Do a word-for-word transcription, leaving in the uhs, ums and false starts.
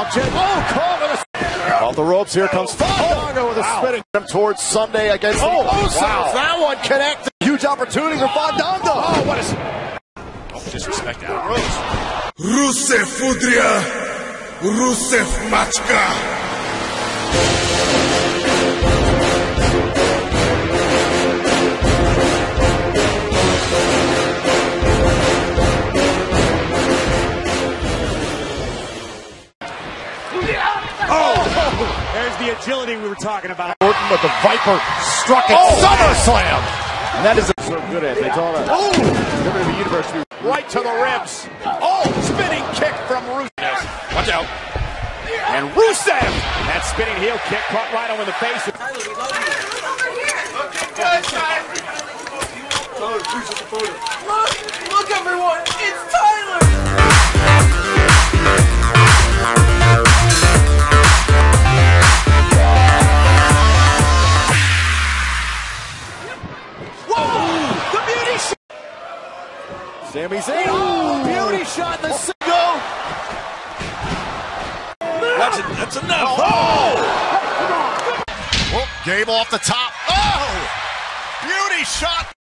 Jet. Oh, call with a... Off the ropes, here comes Fandango oh, with a wow. spinning him towards Sunday against oh, the Usos. Wow. That one connected. Huge opportunity for Fandango. Oh, what is... Oh, disrespect out. Rusev Fudria, Rusev Machka. Oh, there's the agility we were talking about. Orton, but the Viper struck at oh, SummerSlam. And that is so good at they call it. Oh, the University right to the ribs. Oh, spinning kick from Rusev. Watch out. And Rusev. That spinning heel kick caught right on in the face. Tyler, we love you. Over here. Okay, good, Tyler. Look, look, everyone. It's Tyler. Sami Zayn, oh, beauty shot in the single. That's, it, that's enough. Oh! Oh, Gable off the top. Oh! Beauty shot.